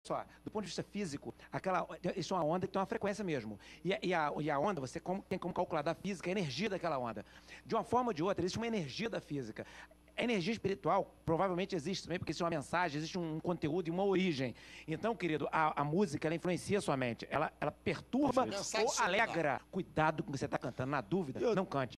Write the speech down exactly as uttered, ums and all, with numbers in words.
só, do ponto de vista físico, aquela, isso é uma onda que tem uma frequência mesmo. E, a- e, a, e a onda, você como- tem como calcular da física a energia daquela onda. De uma forma ou de outra, existe uma energia da física. A energia espiritual provavelmente existe também, porque existe uma mensagem, existe um conteúdo e uma origem. Então, querido, a, a música, ela influencia a sua mente. Ela, ela perturba Mensagem ou subliminar. alegra. Cuidado com o que você está cantando. Na dúvida, Eu- não cante.